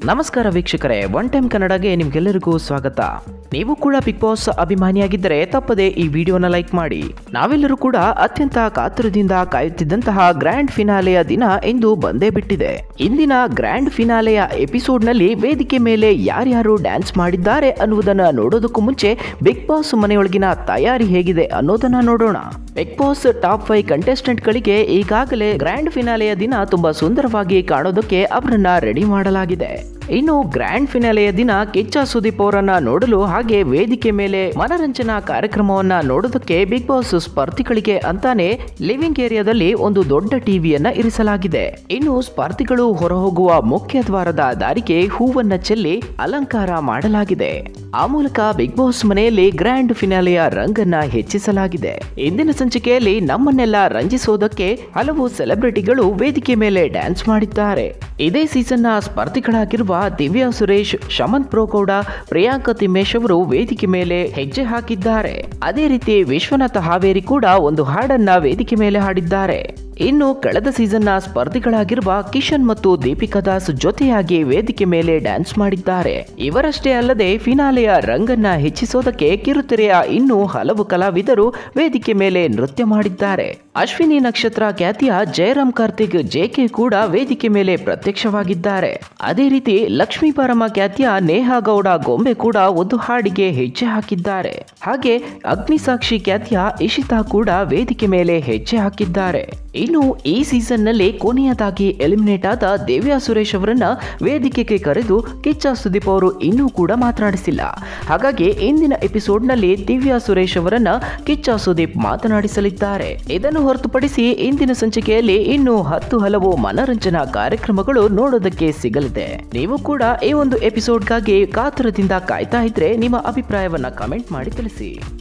ನಮಸ್ಕಾರ ವೀಕ್ಷಕರೇ, one time ಕನ್ನಡಗೆ ನಿಮ್ಗೆಲ್ಲರಿಗೂ ಸ್ವಾಗತ. ನೀವು ಕೂಡ ಬಿಗ್ ಬಾಸ್ ಅಭಿಮಾನಿಯಾಗಿದ್ದರೆ ತಪ್ಪದೆ ಈ ವಿಡಿಯೋನ ಲೈಕ್ ಮಾಡಿ. ನಾವೆಲ್ಲರೂ ಕೂಡ ಅತ್ಯಂತ ಕಾತುರದಿಂದ ಕಾಯುತ್ತಿದ್ದಂತಹ ಗ್ರ್ಯಾಂಡ್ ಫಿನಾಲೆಯ ದಿನ ಇಂದು ಬಂದೇ ಬಿಟ್ಟಿದೆ. ಇಂದಿನ ಗ್ರ್ಯಾಂಡ್ ಫಿನಾಲೆಯ ಎಪಿಸೋಡ್ ನಲ್ಲಿ ವೇದಿಕೆ ಮೇಲೆ ಯಾರ್ಯಾರು ಡ್ಯಾನ್ಸ್ ಮಾಡಿದ್ದಾರೆ ಅನ್ನುವುದನ್ನ ನೋಡೋದಕ್ಕೂ ಮುಂಚೆ ಬಿಗ್ ಬಾಸ್ ಮನೆಯೊಳಗಿನ ತಯಾರಿ ಹೇಗಿದೆ ಅನ್ನೋದನ್ನ ನೋಡೋಣ. ಬಿಗ್ ಬಾಸ್ ಟಾಪ್ 5 ಕಂಟೆಸ್ಟೆಂಟ್ ಗಳಿಗೆ ಈಗಾಗಲೇ ಗ್ರ್ಯಾಂಡ್ ಫಿನಾಲೆಯ ದಿನ ತುಂಬಾ ಸುಂದರವಾಗಿ ಕಾಣೋದಕ್ಕೆ ಅವರನ್ನ ರೆಡಿ ಮಾಡಲಾಗಿದೆ. ಇನ್ನು ಗ್ರ್ಯಾಂಡ್ ಫಿನಾಲೆಯ ದಿನ ಕಿಚ್ಚ ಸುದೀಪ್ ಅವರನ್ನ ನೋಡಲು ಹಾಗೆ ವೇದಿಕೆ ಮೇಲೆ ಮನರಂಜನಾ ಕಾರ್ಯಕ್ರಮವನ್ನ ನೋಡೋದಕ್ಕೆ ಬಿಗ್ ಬಾಸ್ ಸ್ಪರ್ಧಿಗಳಿಗೆ ಅಂತಾನೆ ಲಿವಿಂಗ್ ಏರಿಯಾದಲ್ಲಿ ಒಂದು ದೊಡ್ಡ ಟಿವಿಯನ್ನ ಇರಿಸಲಾಗಿದೆ. ಇನ್ನು ಸ್ಪರ್ಧಿಗಳು ಹೊರಹೋಗುವ ಮುಖ್ಯ ದ್ವಾರದ ದಾರಿಗೆ ಹೂವನ್ನ ಚೆಲ್ಲಿ ಅಲಂಕಾರ ಮಾಡಲಾಗಿದೆ. ಆ ಮೂಲಕ ಬಿಗ್ ಬಾಸ್ ಮನೆಯಲ್ಲಿ ಗ್ರ್ಯಾಂಡ್ ಫಿನಾಲೆಯ ರಂಗನ್ನ ಹೆಚ್ಚಿಸಲಾಗಿದೆ. ಇಂದಿನ ಸಂಚಿಕೆಯಲ್ಲಿ ನಮ್ಮನ್ನೆಲ್ಲ ರಂಜಿಸೋದಕ್ಕೆ ಹಲವು ಸೆಲೆಬ್ರಿಟಿಗಳು ವೇದಿಕೆ ಮೇಲೆ ಡ್ಯಾನ್ಸ್ ಮಾಡಿದ್ದಾರೆ. ಇದೇ ಸೀಸನ್ನ ಸ್ಪರ್ಧಿಗಳಾಗಿರುವ ದಿವ್ಯಾ ಸುರೇಶ್, ಶಮಂತ್ ಪ್ರೋಗೌಡ, ಪ್ರಿಯಾಂಕಾ ತಿಮ್ಮೇಶ್ ಅವರು ವೇದಿಕೆ ಮೇಲೆ ಹೆಜ್ಜೆ ಹಾಕಿದ್ದಾರೆ. ಅದೇ ರೀತಿ ವಿಶ್ವನಾಥ ಹಾವೇರಿ ಕೂಡ ಒಂದು ಹಾಡನ್ನ ವೇದಿಕೆ ಮೇಲೆ ಹಾಡಿದ್ದಾರೆ. ಇನ್ನು ಕಳೆದ ಸೀಸನ್ನ ಸ್ಪರ್ಧಿಗಳಾಗಿರುವ ಕಿಶನ್ ಮತ್ತು ದೀಪಿಕಾ ದಾಸ್ ಜೊತೆಯಾಗಿ ವೇದಿಕೆ ಮೇಲೆ ಡ್ಯಾನ್ಸ್ ಮಾಡಿದ್ದಾರೆ. ಇವರಷ್ಟೇ ಅಲ್ಲದೆ ಫಿನಾಲೆಯ ರಂಗನ್ನ ಹೆಚ್ಚಿಸೋದಕ್ಕೆ ಕಿರುತೆರೆಯ ಇನ್ನೂ ಹಲವು ಕಲಾವಿದರು ವೇದಿಕೆ ಮೇಲೆ ನೃತ್ಯ ಮಾಡಿದ್ದಾರೆ. ಅಶ್ವಿನಿ ನಕ್ಷತ್ರ ಖ್ಯಾತಿಯ ಜಯರಾಮ್ ಕಾರ್ತಿಕ್ ಜೆಕೆ ಕೂಡ ವೇದಿಕೆ ಮೇಲೆ ಪ್ರತ್ಯಕ್ಷವಾಗಿದ್ದಾರೆ. ಅದೇ ರೀತಿ ಲಕ್ಷ್ಮೀ ಪರಮ ಖ್ಯಾತಿಯ ನೇಹಾ ಗೌಡ ಗೊಂಬೆ ಕೂಡ ಒಂದು ಹಾಡಿಗೆ ಹೆಜ್ಜೆ ಹಾಕಿದ್ದಾರೆ. ಹಾಗೆ ಅಗ್ನಿಸಾಕ್ಷಿ ಖ್ಯಾತಿಯ ಇಶಿತಾ ಕೂಡ ವೇದಿಕೆ ಮೇಲೆ ಹೆಜ್ಜೆ ಹಾಕಿದ್ದಾರೆ. ಇನ್ನು ಈ ಸೀಸನ್ ನಲ್ಲಿ ಕೊನೆಯದಾಗಿ ಎಲಿಮಿನೇಟ್ ಆದ ದಿವ್ಯಾ ಸುರೇಶ್ ಅವರನ್ನ ವೇದಿಕೆಗೆ ಕರೆದು ಕಿಚ್ಚ ಸುದೀಪ್ ಅವರು ಇನ್ನೂ ಕೂಡ ಮಾತನಾಡಿಸಿಲ್ಲ. ಹಾಗಾಗಿ ಇಂದಿನ ಎಪಿಸೋಡ್ ನಲ್ಲಿ ದಿವ್ಯಾ ಸುರೇಶ್ ಅವರನ್ನ ಕಿಚ್ಚ ಸುದೀಪ್ ಮಾತನಾಡಿಸಲಿದ್ದಾರೆ. ಇದನ್ನು ಹೊರತುಪಡಿಸಿ ಇಂದಿನ ಸಂಚಿಕೆಯಲ್ಲಿ ಇನ್ನೂ 10 ಹಲವು ಮನರಂಜನಾ ಕಾರ್ಯಕ್ರಮಗಳು ನೋಡೋದಕ್ಕೆ ಸಿಗಲಿದೆ. ನೀವು ಕೂಡ ಈ ಒಂದು ಎಪಿಸೋಡ್ಗಾಗಿ ಕಾತುರದಿಂದ ಕಾಯ್ತಾ ಇದ್ರೆ ನಿಮ್ಮ ಅಭಿಪ್ರಾಯವನ್ನ ಕಮೆಂಟ್ ಮಾಡಿ ತಿಳಿಸಿ.